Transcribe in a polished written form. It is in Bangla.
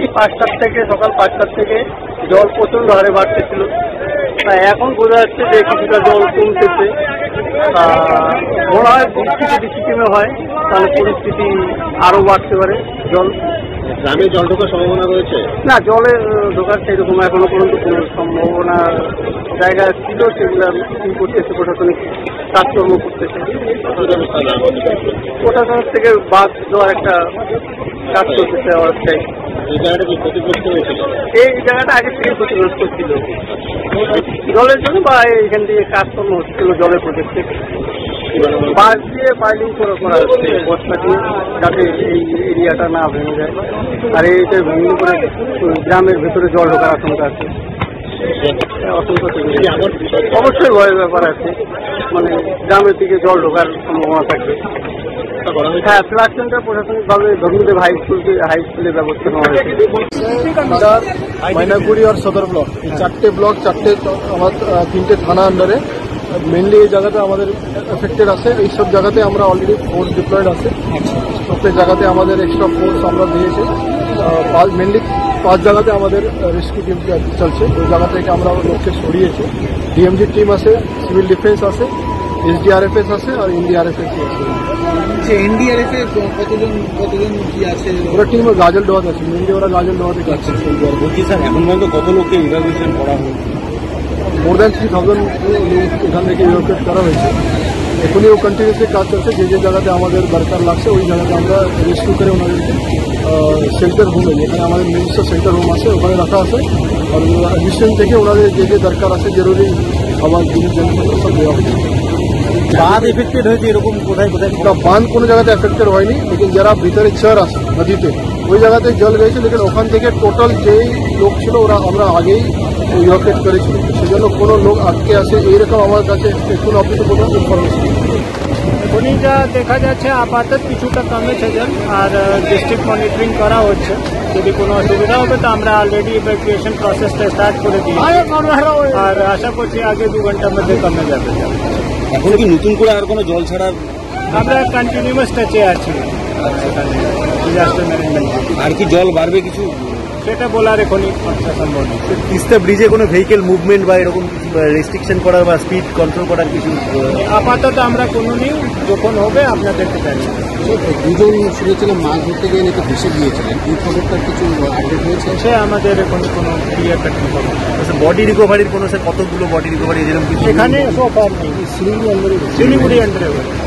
সকাল 5টার থেকে জল প্রচণ্ড হারে বাড়তেছিল। এখন বোঝা যাচ্ছে যে কিছুটা জল কমতেছে। মনে হয় বৃষ্টি সিস্টেমে হয় তাহলে পরিস্থিতি আরও বাড়তে পারে। জল গ্রামে জল ঢোকার সম্ভাবনা রয়েছে না, জলে ঢোকার সেরকম এখনো পর্যন্ত কোনো সম্ভাবনা জায়গা ছিল, সেগুলো কি করতেছে প্রশাসনিক কাজকর্ম করতেছে। প্রশাসনের থেকে বাদ দেওয়ার একটা কাজ করতেছে। এই জায়গাটা কি ক্ষতিগ্রস্ত হয়েছিল? এই জায়গাটা আগে থেকে ক্ষতিগ্রস্ত ছিল জলের জন্য, বা এখান থেকে কাজকর্ম হচ্ছিল জলের প্রজেক্টে বাঁশ দিয়ে পাইলিং করা হচ্ছে বস্তা দিয়ে, যাতে এই এরিয়াটা না ভেঙে যায়। আর এইটা ভেঙে করে গ্রামের ভেতরে জল ঢোকার আশঙ্কা আছে। অবশ্যই ভয়ের ব্যাপার আছে, মানে গ্রামের দিকে জল ঢোকার সম্ভাবনা থাকবে। হ্যাঁ, ফ্লাড সেন্টার প্রশাসনিকভাবে ধর্মদেব হাই স্কুলের ব্যবস্থা নেওয়া হয়েছে। মাইনাগুড়ি আর সদর ব্লক, এই 4টে ব্লক, 4টে আমার 3টে থানা আন্ডারে মেনলি এই জায়গাতে আমাদের এফেক্টেড আছে। এইসব জায়গাতে আমরা অলরেডি ফোর্স ডিপ্লয়েড আছে। প্রত্যেক জায়গাতে আমাদের এক্সট্রা ফোর্স আমরা দিয়েছি। মেনলি 5 জায়গাতে আমাদের রেস্কিউ টিম চলছে। ওই জায়গা থেকে আমরা লোককে সরিয়েছি। ডিএমজি টিম আছে, সিভিল ডিফেন্স আছে, এসডিআরএফএস আছে আর এনডিআরএফএস আছে। এনডিআরএফ এ কতজন কি আছে? ওরা টিম গাজল ডোয়াতে আছে, মেনলি ওরা গাজল ডোয়াতে যাচ্ছে। বলছি স্যার, এখন পর্যন্ত কত লোককে ইভাকুয়েশন করা হয়েছে? মোর দ্যান 3000 লোক এখান থেকে ইভাকুয়েট করা হয়েছে। এখনই ও কন্টিনিউসলি কাজ চলছে। যে জায়গাতে আমাদের দরকার লাগছে ওই জায়গাতে আমরা রেস্কিউ করে ওনাদেরকে শেল্টার হোমে, যেখানে আমাদের নিজস্ব শেল্টার হোম আছে, ওখানে রাখা আছে। আর মিশন থেকে ওনাদের যে দরকার আছে জরুরি খাবার জিনিস জিনিসপত্র সব দেওয়া হচ্ছে। বাঁধ এফেক্টেড হয়েছে এরকম কোথায়? বাঁধ কোনো জায়গাতে এফেক্টেড হয়নি, লেকিন যারা ভিতরে চর আছে নদীতে ওই জায়গাতে জল গেছে। লেকিন ওখান থেকে টোটাল যেই লোক ছিল ওরা আমরা আগেই ইভাকুয়েট করেছিল, সেজন্য কোনো লোক আটকে আসে এইরকম আমার কাছে কোনো অফিসে কোনো ইনফরমেশন। এখনই যা দেখা যাচ্ছে আপাতত কিছুটা কমেছে জল, আর ডিস্ট্রিক্ট মনিটরিং করা হচ্ছে। যদি কোনো অসুবিধা হবে তো আমরা অলরেডি ইভ্যাকুয়েশন প্রসেসটা স্টার্ট করে দিয়েছি, আর আশা করছি আগে 2 ঘন্টার মধ্যে কমে যাবে। এখন কি নতুন করে আর কোনো জল ছাড়ার? আমরা কন্টিনিউয়াস টাচে আছি ডিজাস্টার ম্যানেজমেন্ট। আর কি জল বাড়বে কিছু সেটা বলার এখনই সম্ভব নেই। তিস্তা ব্রিজে কোনো ভেহিকেল মুভমেন্ট বা এরকম রেস্ট্রিকশন করার বা স্পিড কন্ট্রোল করার কিছু? আপাতত আমরা কোনো নিউ যখন হবে আপনাদেরকে জানিয়ে দুজন শুনেছিলেন মাছ ধরতে গিয়ে নাকি ভেসে গিয়েছিলেন, এই খবরটা কিছু আপডেট হয়েছে? সে আমাদের এখন কোনো ক্লিয়ার কাট খবর। বডি রিকভারির কোনো কতগুলো বডি রিকভারি এরকম কিছু এখানে সব আর নেই, শিলিগুড়ি আন্ডারে